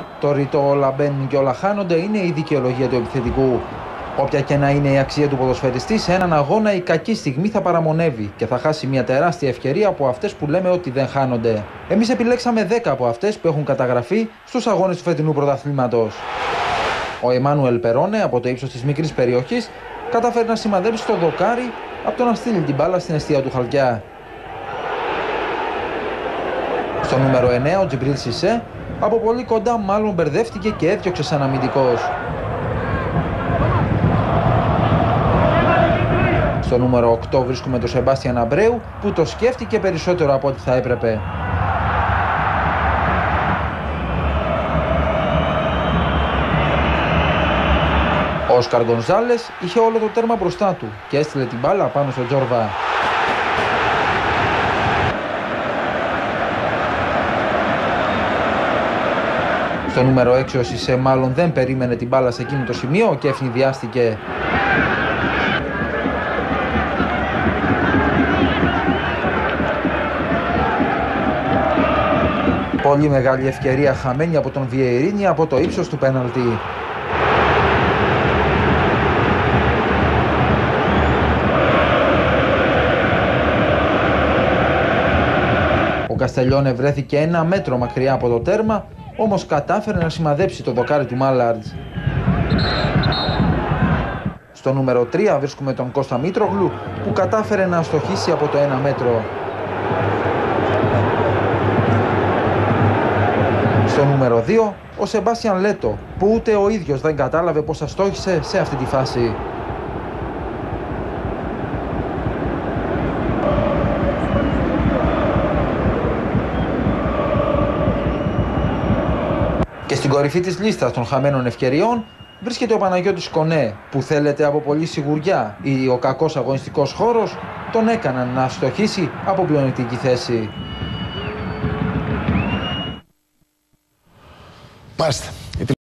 Το ρητό όλα μπαίνουν και όλα χάνονται είναι η δικαιολογία του επιθετικού. Όποια και να είναι η αξία του ποδοσφαιριστή, σε έναν αγώνα η κακή στιγμή θα παραμονεύει και θα χάσει μια τεράστια ευκαιρία από αυτές που λέμε ότι δεν χάνονται. Εμείς επιλέξαμε 10 από αυτές που έχουν καταγραφεί στους αγώνες του φετινού πρωταθλήματος. Ο Εμμάνουελ Περόνε, από το ύψος της μικρής περιοχής, κατάφερε να σημαδέψει το δοκάρι από το να στείλει την μπάλα στην εστία του Χαλκιά. Στο νούμερο 9, ο Τζιμπρίλ Σισέ, από πολύ κοντά μάλλον μπερδεύτηκε και έδιωξε σαν αμυντικός. Στο νούμερο 8 βρίσκουμε τον Σεμπάστιαν Αμπρέου, που το σκέφτηκε περισσότερο από ό,τι θα έπρεπε. Ο Όσκαρ Γκονζάλες είχε όλο το τέρμα μπροστά του και έστειλε την μπάλα πάνω στο Τζόρβα. Στο νούμερο 6 ο Σισέ μάλλον δεν περίμενε την μπάλα σε εκείνο το σημείο και ευνηδιάστηκε. Πολύ μεγάλη ευκαιρία χαμένη από τον Βιεϊρίνη από το ύψος του πέναλτι. Ο Καστελιόνε βρέθηκε 1 μέτρο μακριά από το τέρμα, όμως κατάφερε να σημαδέψει το δοκάρι του Μάλαρντς. Στο νούμερο 3 βρίσκουμε τον Κώστα Μήτρογλου, που κατάφερε να αστοχίσει από το 1 μέτρο. Στο νούμερο 2, ο Σεμπάστιαν Λέτο, που ούτε ο ίδιος δεν κατάλαβε πώς αστόχισε σε αυτή τη φάση. Και στην κορυφή της λίστας των χαμένων ευκαιριών βρίσκεται ο Παναγιώτης Κονέ, που θέλετε από πολύ σιγουριά ή ο κακός αγωνιστικός χώρος τον έκαναν να αστοχίσει από πλεονεκτική θέση. Μάλιστα.